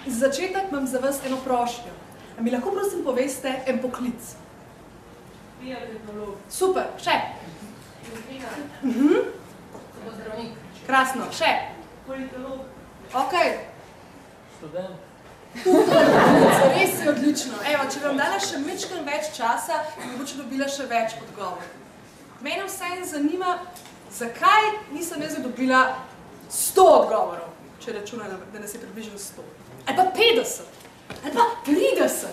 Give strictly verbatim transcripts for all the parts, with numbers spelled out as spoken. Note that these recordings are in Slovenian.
Za začetek imam za vas eno prošnjo. A mi lahko prosim poveste en poklic? Biotehnolog. Super, še? Veterinar. Mhm. Zdravnik. Krasno, še? Politolog. Ok. Študent. Res je odlično. Evo, če vam dala še mečkam več časa, bi mogoče dobila še več odgovor. Mene vsaj zanima, zakaj nisem jaz dobila sto odgovorov, če računam, da nas je približno sto. Ali pa petdeset. Ali pa trideset.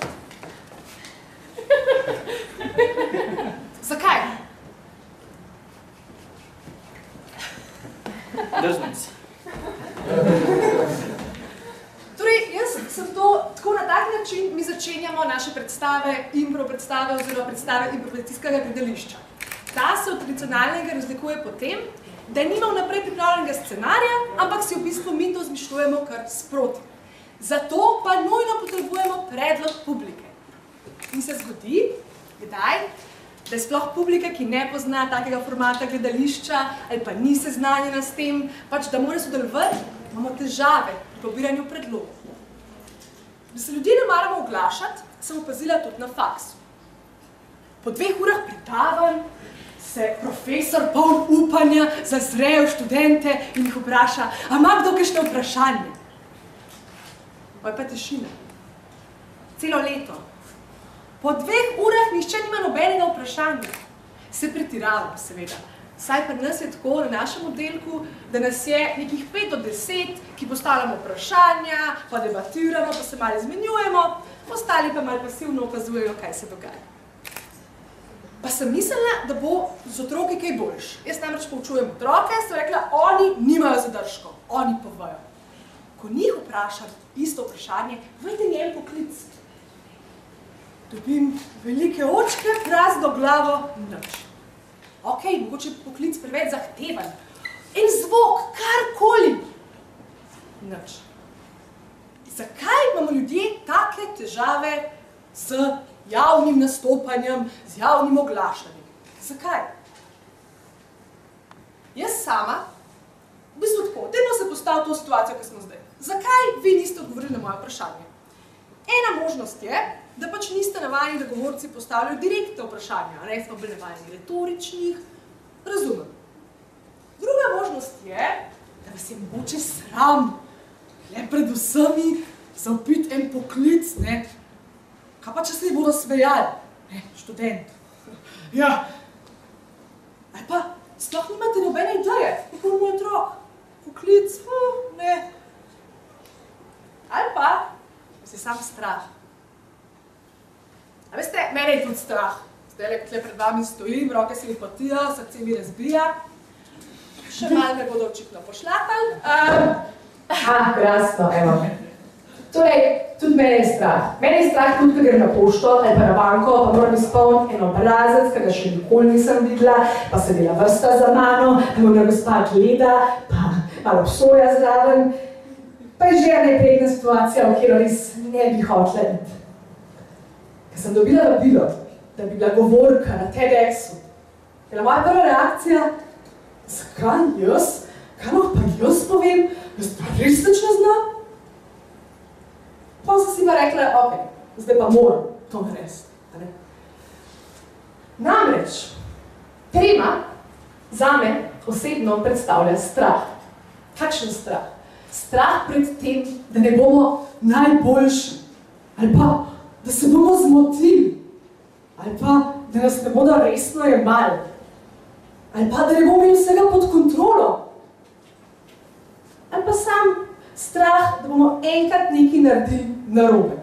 Zakaj? Drznic. Torej, jaz sem to, tako na tak način mi začenjamo naše predstave, impro predstave oziroma predstave improvizacijskega gledališča. Ta se od tradicionalnega razlikuje po tem, da nima vnaprej pripravljenega scenarija, ampak si v bistvu mi to zmišljujemo kar sproti. Zato pa nujno potrebujemo predlog publike. In se zgodi, kdaj, da je sploh publika, ki ne pozna takega formata gledališča ali pa ni seznanjena s tem, pač da mora sodelovati, imamo težave pri pobiranju predlogov. Da se ljudje ne maramo oglašati, sem opazila tudi na faksu. Po dveh urah predavanj se profesor poln upanja zazre v študente in jih vpraša, a ima kdo kakšno vprašanje? Pa je pa tišina. Celo leto. Po dveh urah nihče nima nobenega vprašanja. Se pretiravamo, seveda. Saj pri nas je tako na našem oddelku, da nas je nekih pet do deset, ki postavljamo vprašanja, pa debatiramo, pa se malo izmenjujemo, ostali pa malo pasivno opazujejo, kaj se dogaja. Pa sem mislila, da bo z otroki kaj boljš. Jaz namreč poučujem otroke, sem rekla, oni nimajo zadržkov, oni povejo. Ko njih vprašam isto vprašanje, vajte njen poklic. Dobim velike očke, prazno glavo, nič. Ok, mogoče poklic preveč zahteven. En zvok, karkoli. Nič. Zakaj imamo ljudje take težave z javnim nastopanjem, z javnim oglašanjem? Zakaj? Jaz sama, v bistvu tako, dajmo se postaviti v to situacijo, ki smo zdaj. Zakaj vi niste odgovorili na moje vprašanje? Ena možnost je, da pač niste navajeni, da govorci postavljajo direktne vprašanja, ne pa bili navajeni retoričnih, razumem. Druga možnost je, da vas je mogoče sram, le pred vsemi zaupiti en poklic, ne. Kaj pa, če se jih bodo smejali? Ne, študent. Ja. Ali pa, sploh nimate nobene ideje, kako moj otrok. Poklic, uh, ne. Ali pa, si sam strah. A veste, mene je tudi strah. Zdajle, ko tle pred vami stojim, roke se mi potijo, srce mi razbija. Še malo me bodo očitno pošlapali. Um, Ah, krasno, evo. Torej, tudi mene je strah. Mene je strah tudi, ko grem na pošto ali pa na banko, pa moram izpolniti en obrazec, ki ga še nikoli nisem videla, pa se dela vrsta za mano, pa me gospa gleda, pa malo obsoja zraven. Pa je že ena neprijetna situacija, v katero res ne bi hotela iti. Ker sem dobila vabilo, da bi bila govorka na TEDxu. Je moja prva reakcija, zakaj jaz? Kaj lahko pa jaz povem? Jaz pa res nič ne znam? Pa sem si pa rekla, ok, zdaj pa moram to narediti. Namreč, tema zame osebno predstavlja strah. Kakšen strah? Strah pred tem, da ne bomo najboljši, ali pa, da se bomo zmotili, ali pa, da nas ne bodo resno jemali, ali pa, da ne bomo imeli vsega pod kontrolo, ali pa sam strah, da bomo enkrat nekaj naredili narobe.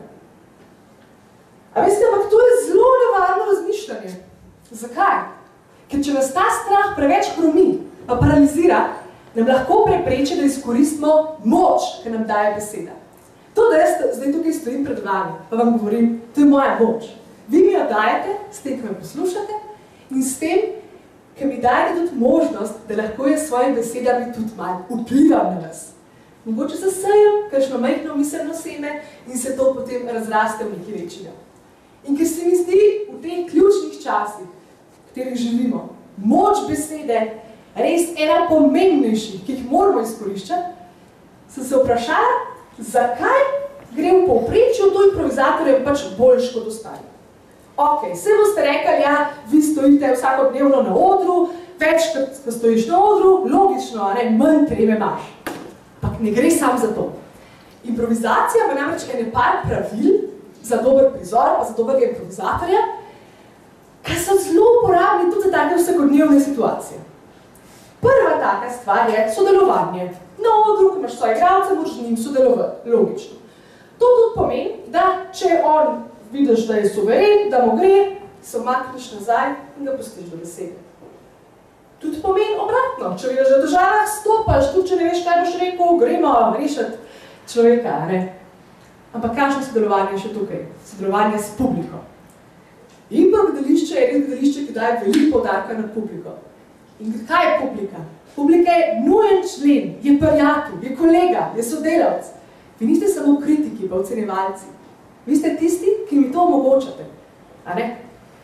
A veste, ampak to je zelo nevarno razmišljanje. Zakaj? Ker če nas ta strah preveč hromi, pa paralizira, nam lahko prepreči, da izkoristimo moč, ki nam daje beseda. To, da jaz zdaj tukaj stojim pred vami, pa vam govorim, to je moja moč. Vi mi jo dajete, s tem, ki me poslušate, in s tem, ki mi dajete tudi možnost, da lahko jaz s svojimi besedami tudi malo vplivam na vas. Mogoče zasejem kakšno majhno miselno seme in se to potem razraste v nekaj večjega. In ker se mi zdi v teh ključnih časih, v katerih živimo, moč besede res ena pomembnejših, ki jih moramo izkoriščati, sem se vprašala, zakaj gre v povprečju, to improvizatorje pač boljš kot ostali. Ok, se boste rekli, ja, vi stojite vsakodnevno na odru, več, ko stojiš na odru, logično, ne, manj treme imaš. Ampak ne gre sam za to. Improvizacija pa namreč ene par pravil za dober prizor, pa za dobrega improvizatorja, ki so zelo uporabni tudi za take vsakodnevne situacije. Prva taka stvar je sodelovanje. Na odru, ko imaš svoje igralce, moraš z njim sodelovati, logično. To tudi pomeni, da če on vidiš, da je suveren, da mu gre, se umakneš nazaj in ga pustiš do besede. Tudi pomeni obratno. Če vidiš, da v državah stopaš, tudi če ne veš, kaj boš rekel, gremo rešiti človeka, ne? Ampak kakšno sodelovanje je še tukaj? Sodelovanje s publiko. Impro gledališče je res gledališče, ki daje veliko poudarka na publiko. In kaj je publika? Publika je nujen člen, je prijatelj, je kolega, je sodelavc. Vi niste samo kritiki pa ocenjevalci. Vi ste tisti, ki mi to omogočate. A ne?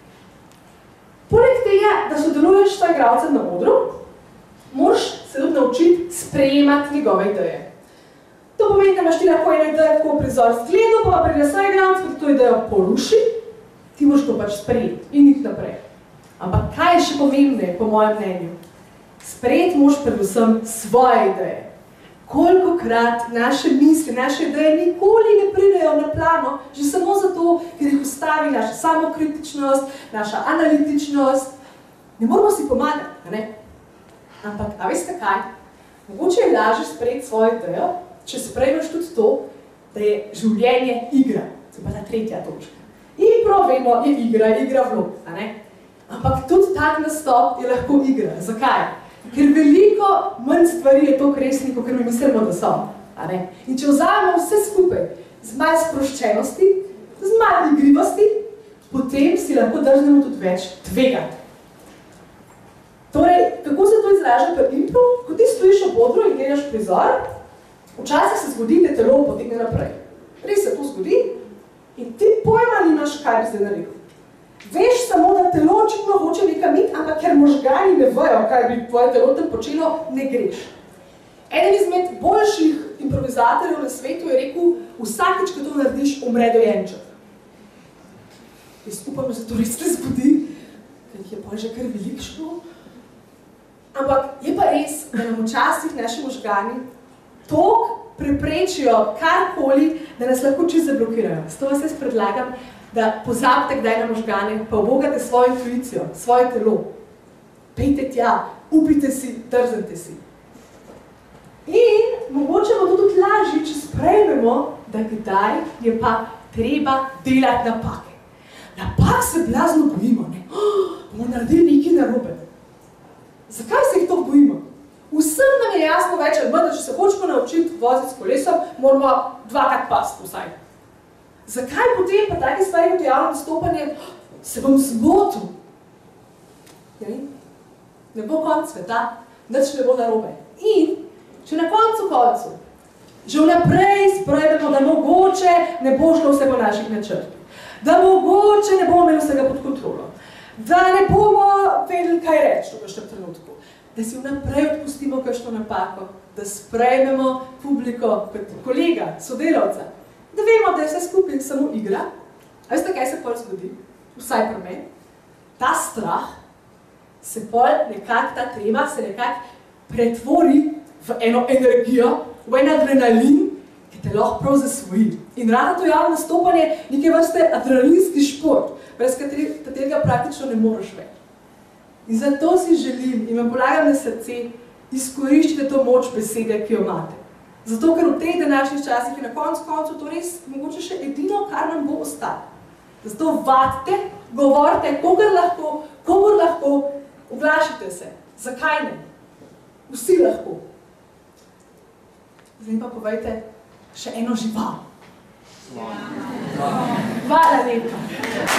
Poleg tega, da sodeluješ s igralcem na odru, moraš se tudi naučiti sprejemati njegove ideje. To pomeni, da imaš ti lahko eno idejo, kako prizor zgledu, pa pride svoj igralec, ki to idejo poruši, ti moraš to pač sprejeti in iti naprej. Ampak kaj je še pomembneje, po mojem mnenju? Sprejeti moraš predvsem svoje ideje. Kolikokrat naše misli, naše ideje nikoli ne pridejo na plano, že samo zato, ker jih ustavi naša samokritičnost, naša analitičnost. Ne moramo si pomagati, ne? Ampak, a veste kaj? Mogoče je lažje sprejeti svojo idejo, če sprejmeš tudi to, da je življenje igra. To je pa ta tretja točka. Impro, vemo, je igra, igra vlog, a ne? Ampak tudi tak nastop je lahko igra. Zakaj? Ker veliko manj stvari je to resni, kot mi mislimo, da so. A ne? In če vzamemo vse skupaj z malo sproščenosti, z malo igrivosti, potem si lahko drznemo tudi več tvegati. Torej, kako se to izraža pri impro? Ko ti stojiš ob odru in gledaš prizor, včasih se zgodi, da telo potegne naprej. Res se to zgodi in ti pojma nimaš, kaj bi zdaj naredil. Veš samo, da telo očitno hoče nekam iti, ampak ker možgani ne vejo, kaj bi tvoje telo tam počelo, ne greš. Eden izmed boljših improvizatorjev na svetu je rekel, vsakič, ko to narediš, umre dojenček. Jaz upam, da se to res ne zgodi, ker jih je pa že kar velikšno. Ampak je pa res, da nam včasih naši možgani toliko preprečijo karkoli, da nas lahko čisto zablokirajo. Zato vas jaz predlagam, da pozabite kdaj na možgane, pa obogate svojo intuicijo, svoje telo. Pejte tja, upite si, drznite si. In mogoče bo to tudi lažje, če sprejmemo, da kdaj je pa treba delati napake. Napak se blazno bojimo, ne? Oh, bomo naredili nekaj narobe. Zakaj se jih to bojimo? Vsem nam je jasno več, da če se hočemo naučiti voziti s kolesom, moramo dvakrat pasti vsaj. Zakaj potem pa take stvari kot javno nastopanje se bom zmotil? Ne bo konc sveta, nič ne bo narobe. In če na koncu koncu že vnaprej sprejmemo, da mogoče ne bo šlo vse po naših načrtih, da mogoče ne bomo imeli vsega pod kontrolo, da ne bomo vedeli, kaj reči v kakšnem trenutku, da si vnaprej odpustimo kakšno napako, da sprejmemo publiko kot kolega, sodelavca, da vemo, da je vse skupaj samo igra. A veste, kaj se pol zgodi? Vsaj pri meni. Ta strah se pol nekako, ta trema se nekako pretvori v eno energijo, v en adrenalin, ki te lahko prav zasvoji. In rado to javno nastopanje neke vrste adrenalinski šport, brez katerega praktično ne moreš več. In zato si želim in vam polagam na srce, izkoriščite to moč besede, ki jo imate. Zato, ker v teh današnjih časih je na koncu koncu to res mogoče še edino, kar nam bo ostalo. Zato vadite, govorite, kogar lahko, kogar lahko, oglašite se. Zakaj ne? Vsi lahko. Zdaj pa povejte še eno žival. Hvala lepa.